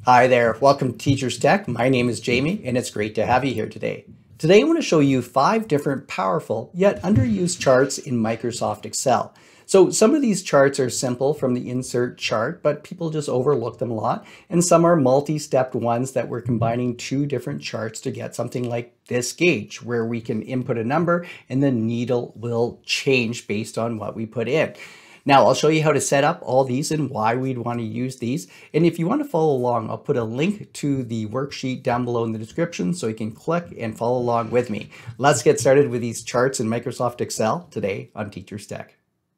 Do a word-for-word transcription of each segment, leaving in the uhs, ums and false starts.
Hi there, welcome to Teacher's Tech. My name is Jamie and it's great to have you here today. Today I want to show you five different powerful yet underused charts in Microsoft Excel. So some of these charts are simple from the insert chart, but people just overlook them a lot. And some are multi-stepped ones that we're combining two different charts to get something like this gauge, where we can input a number and the needle will change based on what we put in. Now I'll show you how to set up all these and why we'd want to use these. And if you want to follow along, I'll put a link to the worksheet down below in the description so you can click and follow along with me. Let's get started with these charts in Microsoft Excel today on Teacher's Tech.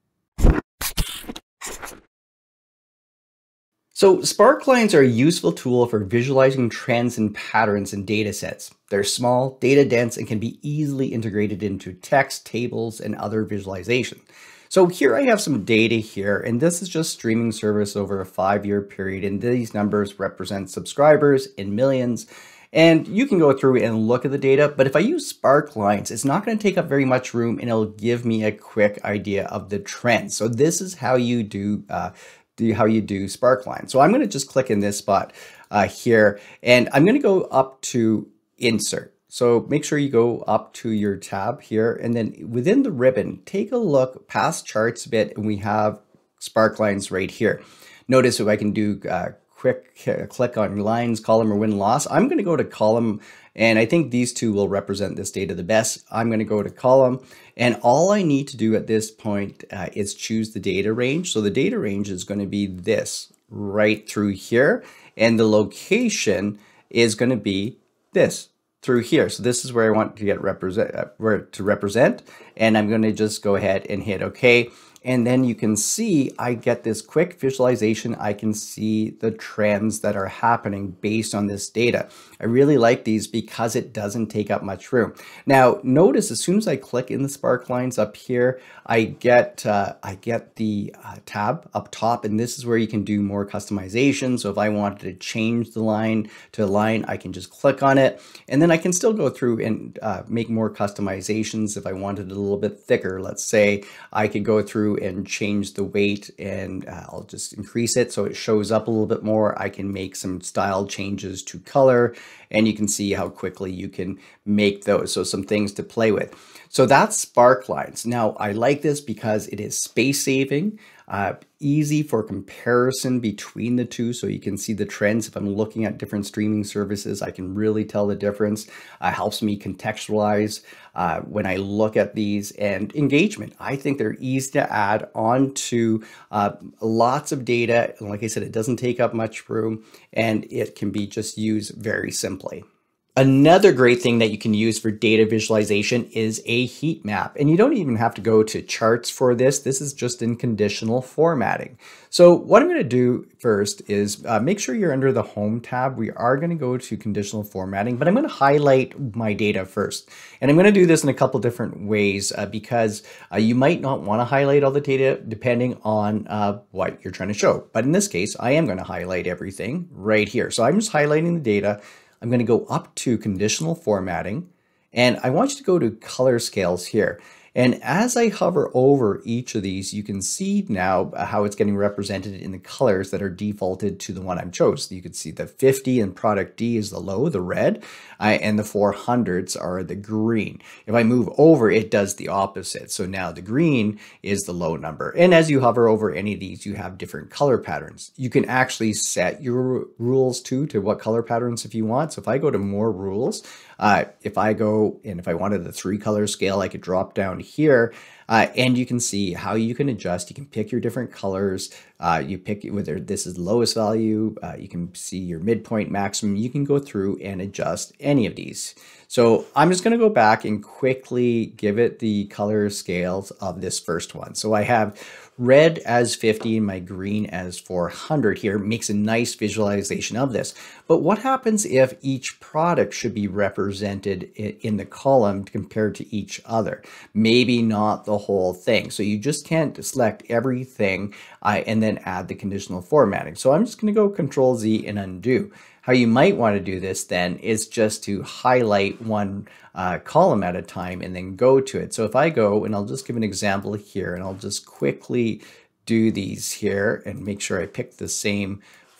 So Sparklines are a useful tool for visualizing trends and patterns in data sets. They're small, data dense, and can be easily integrated into text, tables, and other visualization. So here I have some data here, and this is just streaming service over a five-year period, and these numbers represent subscribers in millions. And you can go through and look at the data, but if I use Sparklines, it's not going to take up very much room, and it'll give me a quick idea of the trends. So this is how you do uh, do how you do Sparklines. So I'm going to just click in this spot uh, here, and I'm going to go up to Insert. So make sure you go up to your tab here, and then within the ribbon, take a look past charts a bit, and we have Sparklines right here. Notice if I can do uh, quick uh, click on lines, column, or win loss. I'm going to go to column, and I think these two will represent this data the best. I'm going to go to column, and all I need to do at this point uh, is choose the data range. So the data range is going to be this right through here, and the location is going to be this through here. So this is where I want to get represent uh, where to represent, and I'm going to just go ahead and hit OK. And then you can see I get this quick visualization. I can see the trends that are happening based on this data. I really like these because it doesn't take up much room. Now notice as soon as I click in the Sparklines up here, I get uh, I get the uh, tab up top, and this is where you can do more customization. So if I wanted to change the line to a line, I can just click on it, and then I can still go through and uh, make more customizations. If I wanted it a little bit thicker, let's say, I could go through and change the weight, and uh, I'll just increase it so it shows up a little bit more. I can make some style changes to color, and you can see how quickly you can make those. So some things to play with. So that's Sparklines. Now I like this because it is space saving, uh, easy for comparison between the two. So you can see the trends. If I'm looking at different streaming services, I can really tell the difference. Uh, helps me contextualize uh, when I look at these, and engagement. I think they're easy to add onto uh, lots of data. And like I said, it doesn't take up much room, and it can be just used very simply. Another great thing that you can use for data visualization is a heat map, and you don't even have to go to charts for this. This is just in conditional formatting. So what I'm going to do first is uh, make sure you're under the Home tab. We are going to go to conditional formatting, but I'm going to highlight my data first. And I'm going to do this in a couple different ways uh, because uh, you might not want to highlight all the data depending on uh, what you're trying to show. But in this case, I am going to highlight everything right here. So I'm just highlighting the data. I'm going to go up to conditional formatting, and I want you to go to color scales here. And as I hover over each of these, you can see now how it's getting represented in the colors that are defaulted to the one I've chosen. You can see the fifty in product D is the low, the red, uh, and the four hundreds are the green. If I move over, it does the opposite. So now the green is the low number. And as you hover over any of these, you have different color patterns. You can actually set your rules too to what color patterns if you want. So if I go to more rules, uh, if I go and if I wanted the three color scale, I could drop down here uh, and you can see how you can adjust. You can pick your different colors. Uh, you pick whether this is the lowest value. Uh, you can see your midpoint, maximum. You can go through and adjust any of these. So I'm just going to go back and quickly give it the color scales of this first one. So I have red as fifty and my green as four hundred here. Makes a nice visualization of this. But what happens if each product should be represented in the column compared to each other? Maybe not the whole thing. So you just can't select everything uh, and then add the conditional formatting. So I'm just going to go Control Z and undo. How you might want to do this then is just to highlight one uh, column at a time and then go to it. So if I go, and I'll just give an example here, and I'll just quickly do these here and make sure I pick the same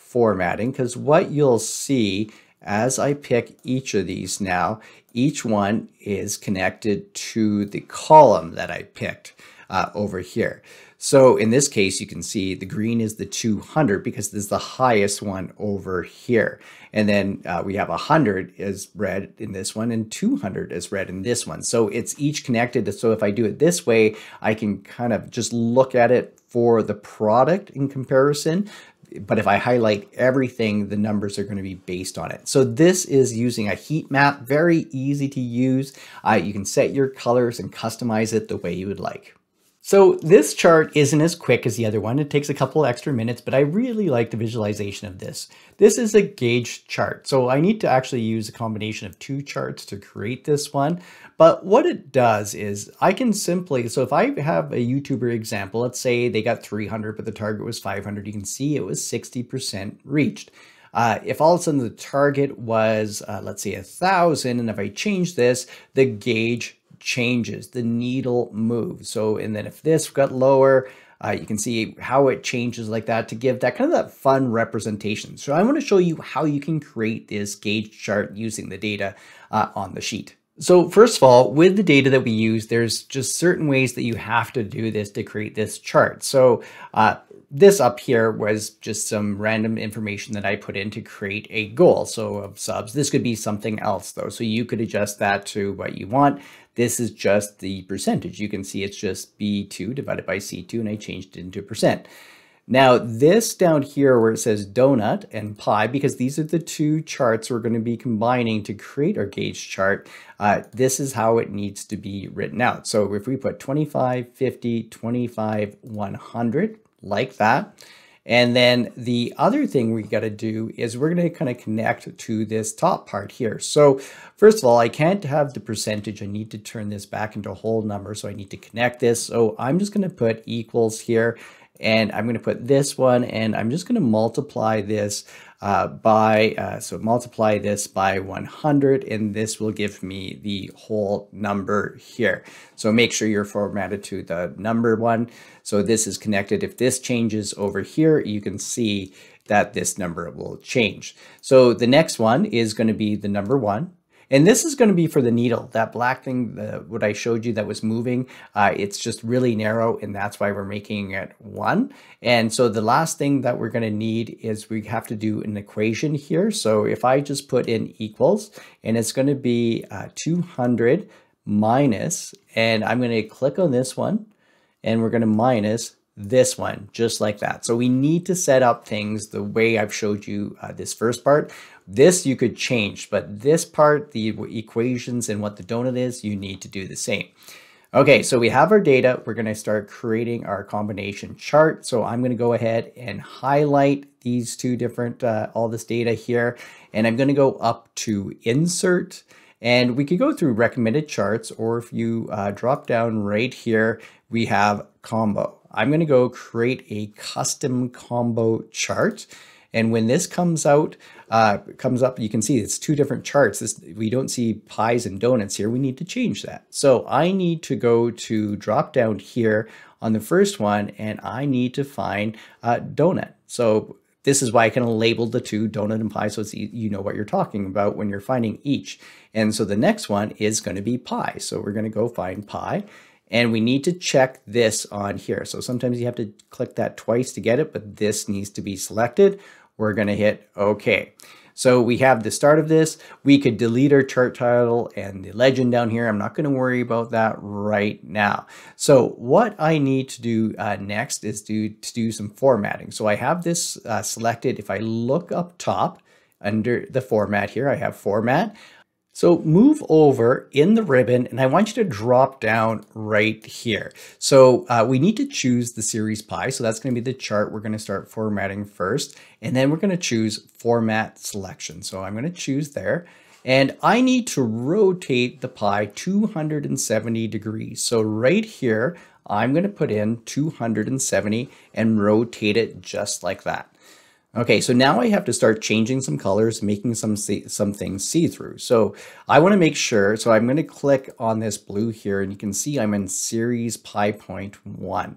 formatting, because what you'll see as I pick each of these now, each one is connected to the column that I picked uh, over here. So in this case, you can see the green is the two hundred because this is the highest one over here. And then uh, we have one hundred is red in this one and two hundred is red in this one. So it's each connected. So if I do it this way, I can kind of just look at it for the product in comparison. But if I highlight everything, the numbers are going to be based on it. So this is using a heat map, very easy to use. Uh, you can set your colors and customize it the way you would like. So this chart isn't as quick as the other one. It takes a couple extra minutes, but I really like the visualization of this. This is a gauge chart. So I need to actually use a combination of two charts to create this one. But what it does is I can simply, so if I have a YouTuber example, let's say they got three hundred, but the target was five hundred, you can see it was sixty percent reached. Uh, if all of a sudden the target was, uh, let's say a thousand, and if I change this, the gauge changes, the needle moves. So, and then if this got lower, uh, you can see how it changes like that to give that kind of that fun representation. So I want to show you how you can create this gauge chart using the data uh, on the sheet. So first of all, with the data that we use, there's just certain ways that you have to do this to create this chart. So uh, this up here was just some random information that I put in to create a goal. So of subs, this could be something else though. So you could adjust that to what you want. This is just the percentage. You can see it's just B two divided by C two, and I changed it into percent. Now this down here where it says donut and pi, because these are the two charts we're going to be combining to create our gauge chart, uh, this is how it needs to be written out. So if we put twenty-five, fifty, twenty-five, one hundred, like that. And then the other thing we got to do is we're going to kind of connect to this top part here. So first of all, I can't have the percentage. I need to turn this back into a whole number. So I need to connect this. So I'm just going to put equals here. And I'm going to put this one, and I'm just going to multiply this uh, by, uh, so multiply this by one hundred, and this will give me the whole number here. So make sure you're formatted to the number one. So this is connected. If this changes over here, you can see that this number will change. So the next one is going to be the number one. And this is going to be for the needle, that black thing, the, what I showed you that was moving. Uh, it's just really narrow, and that's why we're making it one. And so the last thing that we're going to need is we have to do an equation here. So if I just put in equals, and it's going to be uh, two hundred minus, and I'm going to click on this one, and we're going to minus this one, just like that. So we need to set up things the way I've showed you uh, this first part. This you could change, but this part, the equations and what the donut is, you need to do the same. Okay, so we have our data. We're going to start creating our combination chart. So I'm going to go ahead and highlight these two different, uh, all this data here, and I'm going to go up to insert. And we could go through recommended charts, or if you uh, drop down right here, we have combo. I'm going to go create a custom combo chart. And when this comes out, uh, comes up, you can see it's two different charts. This, we don't see pies and donuts here. We need to change that. So I need to go to drop down here on the first one, and I need to find uh, donut. So this is why I kind of labeled the two, donut and pie, so it's, you know what you're talking about when you're finding each. And so the next one is going to be pie. So we're going to go find pie. And we need to check this on here. So sometimes you have to click that twice to get it, but this needs to be selected. We're going to hit OK. So we have the start of this. We could delete our chart title and the legend down here. I'm not going to worry about that right now. So what I need to do uh, next is to, to do some formatting. So I have this uh, selected. If I look up top under the format here, I have format. So move over in the ribbon, and I want you to drop down right here. So uh, we need to choose the series pi. So that's going to be the chart we're going to start formatting first. And then we're going to choose format selection. So I'm going to choose there. And I need to rotate the pi two hundred seventy degrees. So right here, I'm going to put in two hundred seventy and rotate it just like that. Okay, so now I have to start changing some colors, making some see, some things see-through. So I want to make sure, so I'm going to click on this blue here, and you can see I'm in series pi point one.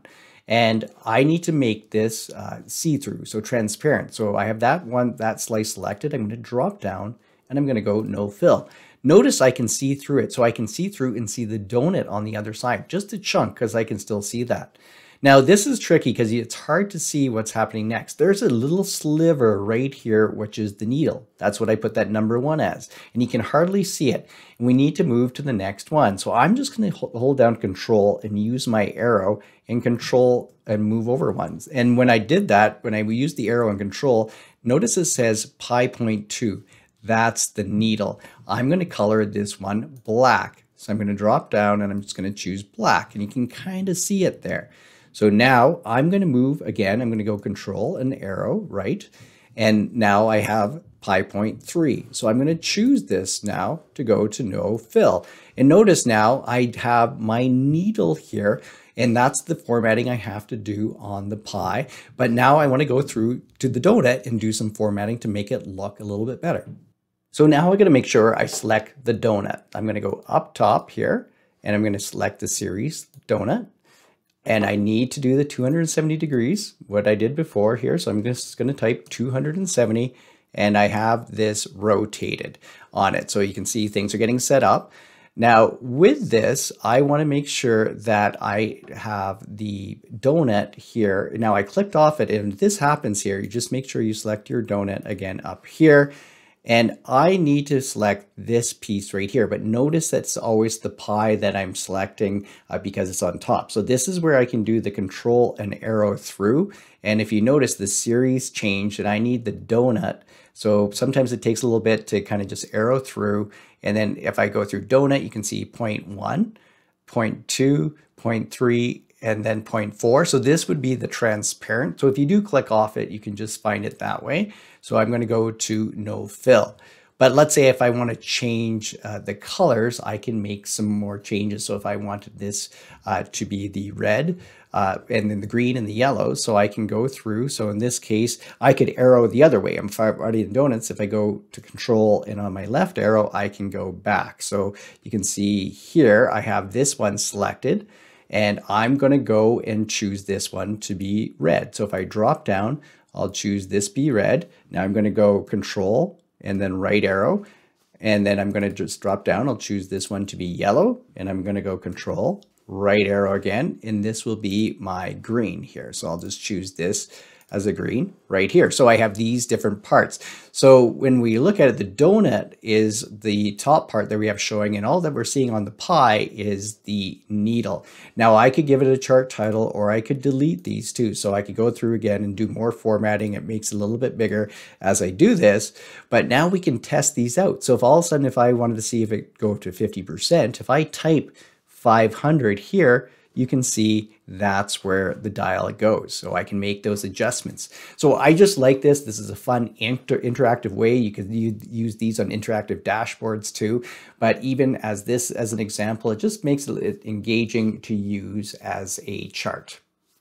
And I need to make this uh, see-through, so transparent. So I have that one, that slice selected. I'm going to drop down and I'm going to go no fill. Notice I can see through it. So I can see through and see the donut on the other side, just a chunk, because I can still see that. Now this is tricky because it's hard to see what's happening next. There's a little sliver right here, which is the needle. That's what I put that number one as. And you can hardly see it. And we need to move to the next one. So I'm just going to hold down control and use my arrow and control and move over ones. And when I did that, when I used the arrow and control, notice it says pi point two. That's the needle. I'm going to color this one black. So I'm going to drop down and I'm just going to choose black, and you can kind of see it there. So now I'm going to move again. I'm going to go control and arrow right. And now I have pi point three. So I'm going to choose this now to go to no fill. And notice now I have my needle here, and that's the formatting I have to do on the pie. But now I want to go through to the donut and do some formatting to make it look a little bit better. So now I'm going to make sure I select the donut. I'm going to go up top here, and I'm going to select the series donut. And I need to do the two hundred seventy degrees, what I did before here. So I'm just going to type two hundred seventy, and I have this rotated on it. So you can see things are getting set up. Now with this, I want to make sure that I have the donut here. Now I clicked off it, and if this happens here, you just make sure you select your donut again up here. And I need to select this piece right here, but notice that's always the pie that I'm selecting uh, because it's on top. So this is where I can do the control and arrow through. And if you notice, the series changed and I need the donut. So sometimes it takes a little bit to kind of just arrow through. And then if I go through donut, you can see zero point one, zero point two, zero point three, and then zero point four. So this would be the transparent. So if you do click off it, you can just find it that way. So I'm going to go to no fill. But let's say if I want to change uh, the colors, I can make some more changes. So if I wanted this uh, to be the red uh, and then the green and the yellow, so I can go through. So in this case, I could arrow the other way. I'm already in donuts. If I go to control and on my left arrow, I can go back. So you can see here, I have this one selected. And I'm going to go and choose this one to be red. So if I drop down, I'll choose this be red. Now I'm going to go control and then right arrow. And then I'm going to just drop down. I'll choose this one to be yellow. And I'm going to go control, right arrow again. And this will be my green here. So I'll just choose this as a green right here. So I have these different parts. So when we look at it, the donut is the top part that we have showing, and all that we're seeing on the pie is the needle. Now I could give it a chart title, or I could delete these too. So I could go through again and do more formatting. It makes it a little bit bigger as I do this, but now we can test these out. So if all of a sudden, if I wanted to see if it go to fifty percent, if I type five hundred here, you can see that's where the dial goes. So I can make those adjustments. So I just like this. This is a fun inter interactive way. You could use these on interactive dashboards too. But even as this as an example, it just makes it engaging to use as a chart.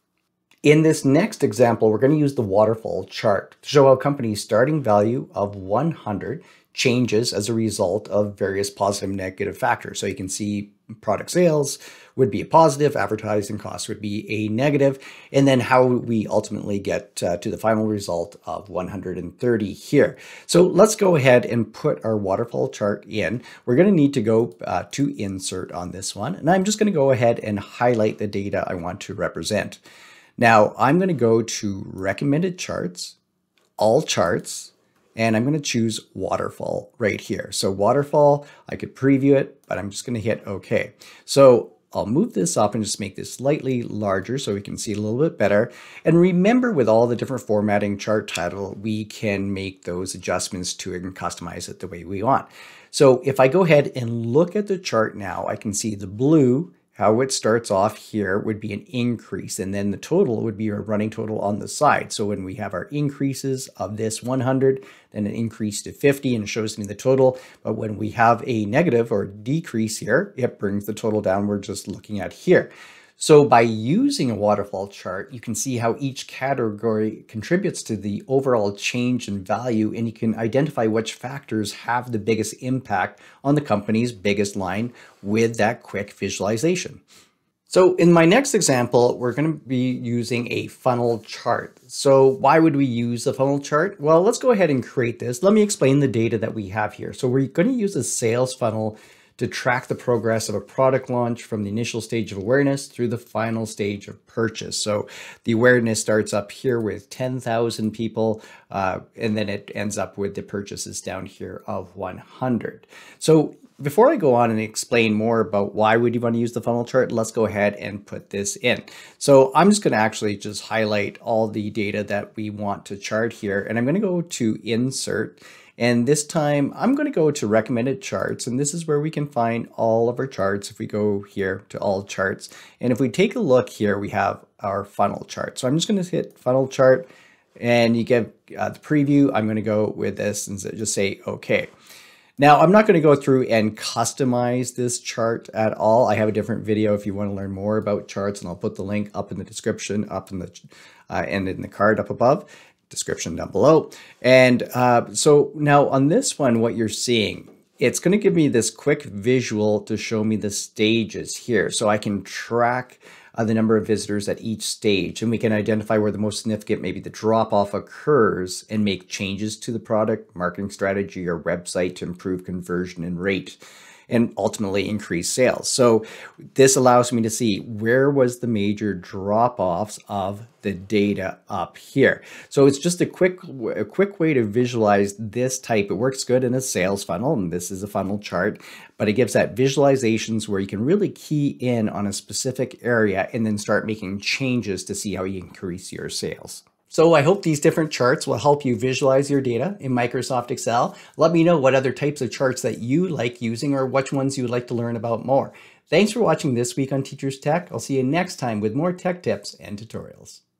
In this next example, we're going to use the waterfall chart to show how companies' starting value of one hundred changes as a result of various positive and negative factors. So you can see product sales would be a positive, advertising costs would be a negative, and then how we ultimately get uh, to the final result of one hundred thirty here. So let's go ahead and put our waterfall chart in. We're going to need to go uh, to insert on this one, and I'm just going to go ahead and highlight the data I want to represent. Now I'm going to go to recommended charts, all charts, and I'm going to choose waterfall right here. So waterfall, I could preview it, but I'm just going to hit OK. So I'll move this up and just make this slightly larger so we can see it a little bit better. And remember, with all the different formatting chart title, we can make those adjustments to it and customize it the way we want. So if I go ahead and look at the chart now, I can see the blue, how it starts off here would be an increase, and then the total would be our running total on the side. So when we have our increases of this one hundred, then an increase to fifty, and it shows me the total. But when we have a negative or decrease here, it brings the total down we're just looking at here. So by using a waterfall chart, you can see how each category contributes to the overall change in value, and you can identify which factors have the biggest impact on the company's biggest line with that quick visualization. So in my next example, we're going to be using a funnel chart. So why would we use a funnel chart? Well, let's go ahead and create this. Let me explain the data that we have here. So we're going to use a sales funnel to track the progress of a product launch from the initial stage of awareness through the final stage of purchase. So the awareness starts up here with ten thousand people, uh, and then it ends up with the purchases down here of one hundred. So before I go on and explain more about why would you want to use the funnel chart, let's go ahead and put this in. So I'm just going to actually just highlight all the data that we want to chart here, and I'm going to go to Insert. And this time I'm going to go to recommended charts, and this is where we can find all of our charts. If we go here to all charts, and if we take a look here, we have our funnel chart. So I'm just going to hit funnel chart, and you get uh, the preview. I'm going to go with this and just say okay. Now I'm not going to go through and customize this chart at all. I have a different video if you want to learn more about charts, and I'll put the link up in the description, up in the uh, and in the card up above. Description down below. And uh, so now on this one, what you're seeing, it's going to give me this quick visual to show me the stages here. So I can track uh, the number of visitors at each stage, and we can identify where the most significant, maybe the drop off occurs, and make changes to the product, marketing strategy, or website to improve conversion and rate, and ultimately increase sales. So this allows me to see where was the major drop-offs of the data up here. So it's just a quick, a quick way to visualize this type. It works good in a sales funnel, and this is a funnel chart, but it gives that visualizations where you can really key in on a specific area and then start making changes to see how you increase your sales. So I hope these different charts will help you visualize your data in Microsoft Excel. Let me know what other types of charts that you like using, or which ones you would like to learn about more. Thanks for watching this week on Teachers Tech. I'll see you next time with more tech tips and tutorials.